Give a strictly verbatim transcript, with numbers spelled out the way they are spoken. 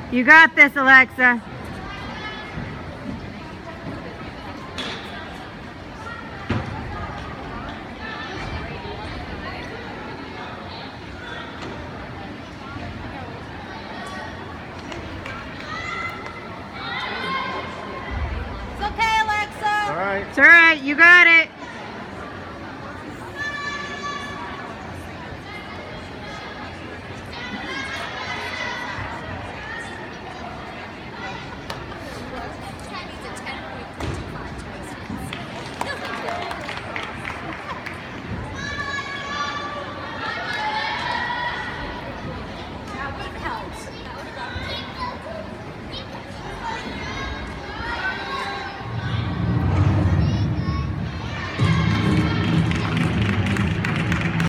You got this, Alexa. It's okay, Alexa. All right. It's all right. You got it.